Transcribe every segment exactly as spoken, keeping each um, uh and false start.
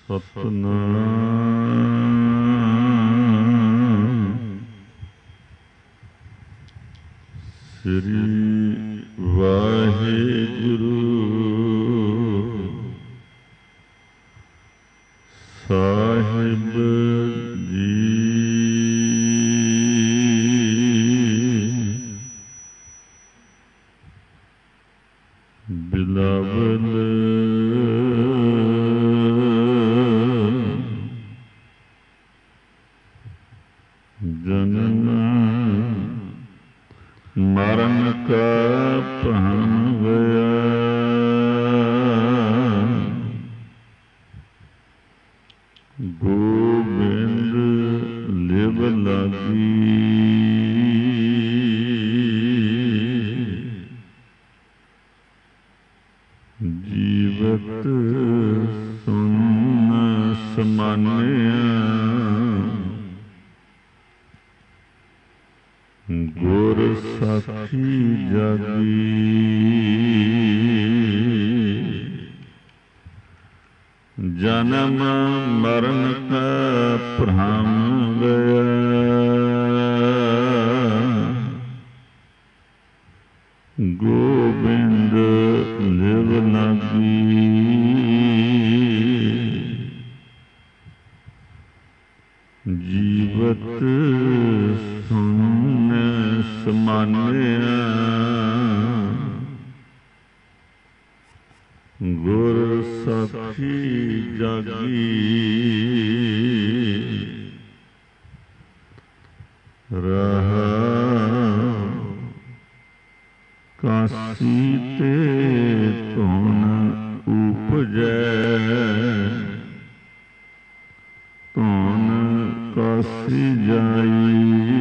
ਸਤਨਾਮ ਸ੍ਰੀ ਵਾਹਿਗੁਰੂ ਸਾਹਿਬ ਜੀ। ਬਿਲਾਵਲ ਜਨਮ ਮਰਨ ਕਾ ਭ੍ਰਮ ਗਿਆ, ਗੋਬਿੰਦ ਲਿਵ ਲਾਗੀ। ਜੀਵਤ ਸੁਨ ਸਮਾਨਿਆ, ਗੁਰ ਸਾਖੀ ਜਾਗੀ। ਜਨਮ ਮਰਨ ਕਾ ਭ੍ਰਮ ਗਿਆ, ਗੋਬਿੰਦ ਲਿਵ ਲਾਗੀ। ਜੀਵਤ ਸੁਨ ਸਮਾਨਿਆ, ਗੁਰ ਸਾਖੀ ਜਾਗੀ। ਰਹਾਉ ਕਾਸੀ ਤੇ ਧੁਨ ਉਪਜੈ, ਧੁਨ ਕਾਸੀ ਜਾਈ।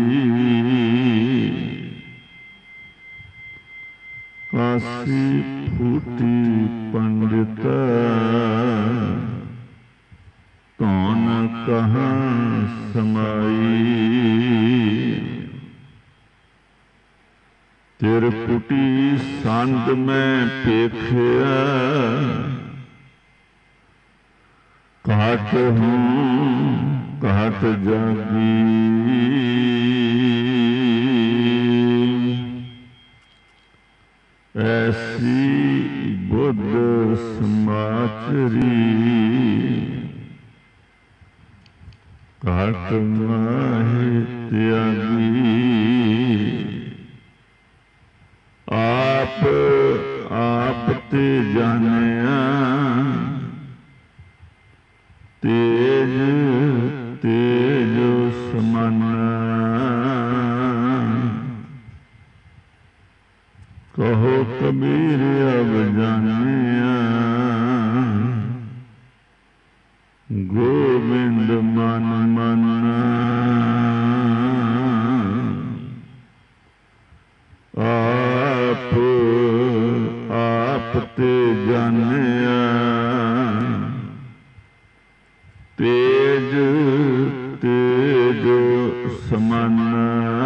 ਕਾਸੀ ਫੂਟੀ ਪੰਡਿਤ, ਧੁਨ ਕਹਾਂ ਸਮਾਈ। ਤਿਰਕੁਟੀ ਸੰਗ ਮੈਂ ਪੇਖਿਆ, ਘਾਟ ਹੂੰ ਘਾਟ ਜਾਗੀ। ਐਸੀ ਬੁੱਧ ਸਮਾਚਰੀ, ਘਾਟ ਮਾਹਿ ਤਿਆਗੀ। ਆਪ ਆਪ ਤੇ ਜਾਣਿਆ, ਤੇਜ ਤੇਜ ਸਮਾਨਾ। ਕਹੋ ਕਬੀਰ ਅਬ ਜਾਣਿਆ, ਗੋਬਿੰਦ ਮਨ ਮਾਨਾ। ਆਪ ਆਪ ਤੇ ਜਾਣਿਆ, ਤੇਜ ਤੇਜ ਸਮਾਨਾ।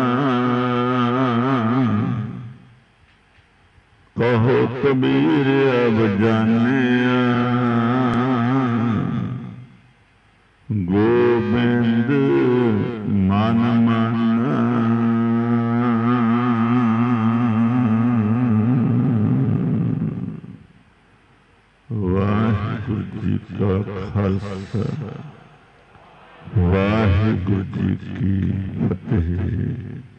ਕਹੋ ਕਬੀਰ ਅਬ ਜਾਣਿਆ, ਗੋਬਿੰਦ ਮਨ ਮਾਨਾ। ਵਾਹਿਗੁਰੂ ਜੀ ਕਾ ਖਾਲਸਾ, ਵਾਹਿਗੁਰੂ ਜੀ ਕੀ ਫਤਿਹ।